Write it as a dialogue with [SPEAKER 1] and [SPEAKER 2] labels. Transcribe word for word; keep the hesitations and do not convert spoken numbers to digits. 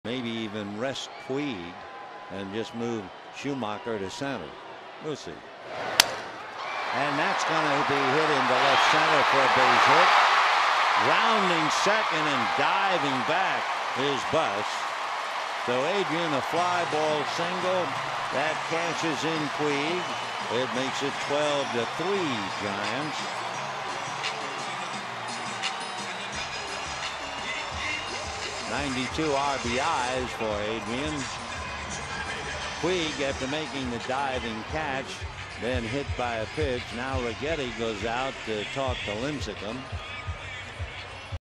[SPEAKER 1] Maybe even rest Puig and just move Schumacher to center. We'll see. And that's going to be hit into left center for a base hit. Rounding second and diving back is Bus. So Adrian, a fly ball single that catches in Puig. It makes it twelve to three Giants. ninety-two R B Is for Adrian. Puig, after making the diving catch, then hit by a pitch. Now Righetti goes out to talk to Lincecum.